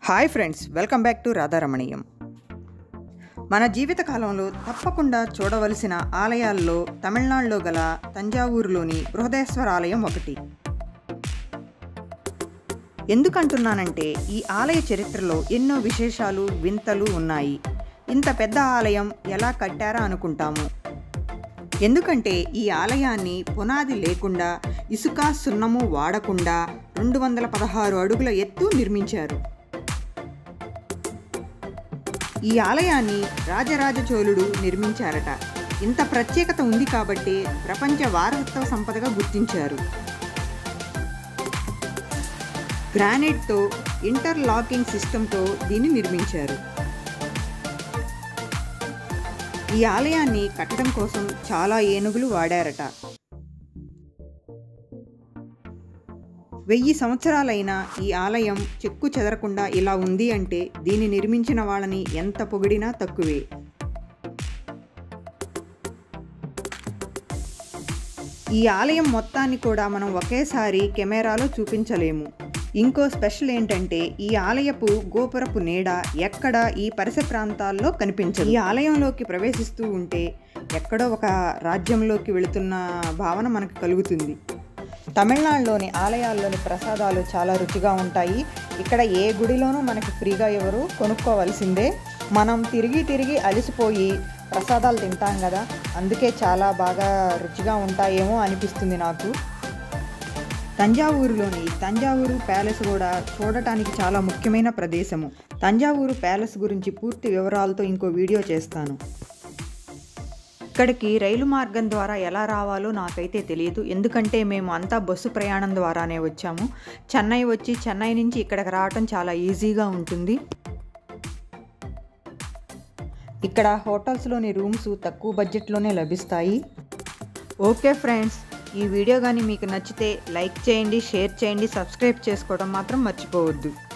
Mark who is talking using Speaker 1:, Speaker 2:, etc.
Speaker 1: Hi friends, welcome back to Radharamaniyam. మన జీవితకాలంలో తప్పకుండా చూడవలసిన ఆలయాల్లో తమిళనాడులో గల తంజావూరులోని బృహదేశ్వర ఆలయం ఒకటి. ఎందుకంటున్నానంటే ఈ ఆలయ చరిత్రలో ఎన్నో విశేషాలు, వింతలు ఉన్నాయి. ఇంత పెద్ద ఆలయం ఎలా కట్టారా అనుకుంటాము. ఎందుకంటే ఈ ఆలయాన్ని పునాది లేకుండా, ఇసుక సున్నము వాడకుండా 216 అడుగుల ఎత్తు నిర్మించారు. ఈ ఆలయాన్ని రాజరాజ చోళుడు నిర్మించారట. ఇంత ప్రత్యేకత ఉంది కాబట్టి ప్రపంచ వారసత్వ సంపదగా గుర్తించారు. గ్రానైట్తో ఇంటర్లాకింగ్ సిస్టంతో దీన్ని నిర్మించారు. ఈ ఆలయాన్ని కట్టడం కోసం చాలా ఏనుగులు వాడారట. 1000 సంవత్సరాలైన ఈ ఆలయం చెక్కు చెదరకుండా ఇలా ఉంది అంటే దీన్ని నిర్మించిన వాళ్ళని ఎంత పొగిడినా తక్కువే. ఈ ఆలయం మొత్తాన్ని కూడా మనం ఒకేసారి కెమెరాలో చూపించలేము. ఇంకో స్పెషల్ ఏంటంటే ఈ ఆలయపు గోపురపు నీడ ఎక్కడ ఈ పరిసర ప్రాంతాల్లో కనిపించదు. ఈ ఆలయంలోకి ప్రవేశిస్తూ ఉంటే ఎక్కడో ఒక రాజ్యంలోకి వెళుతున్న భావన మనకు కలుగుతుంది. తమిళనాడులోని ఆలయాల్లోని ప్రసాదాలు చాలా రుచిగా ఉంటాయి. ఇక్కడ ఏ గుడిలోనూ మనకి ఫ్రీగా ఎవరు, కొనుక్కోవలసిందే. మనం తిరిగి అలసిపోయి ప్రసాదాలు తింటాం కదా, అందుకే చాలా బాగా రుచిగా ఉంటాయేమో అనిపిస్తుంది నాకు. తంజావూరులోని తంజావూరు ప్యాలెస్ కూడా చూడటానికి చాలా ముఖ్యమైన ప్రదేశము. తంజావూరు ప్యాలెస్ గురించి పూర్తి వివరాలతో ఇంకో వీడియో చేస్తాను. ఇక్కడికి రైలు మార్గం ద్వారా ఎలా రావాలో నాకైతే తెలియదు. ఎందుకంటే మేము అంతా బస్సు ప్రయాణం ద్వారానే వచ్చాము. చెన్నై వచ్చి చెన్నై నుంచి ఇక్కడికి రావటం చాలా ఈజీగా ఉంటుంది. ఇక్కడ హోటల్స్లోని రూమ్స్ తక్కువ బడ్జెట్లోనే లభిస్తాయి. ఓకే ఫ్రెండ్స్, ఈ వీడియో కానీ మీకు నచ్చితే లైక్ చేయండి, షేర్ చేయండి, సబ్స్క్రైబ్ చేసుకోవడం మాత్రం మర్చిపోవద్దు.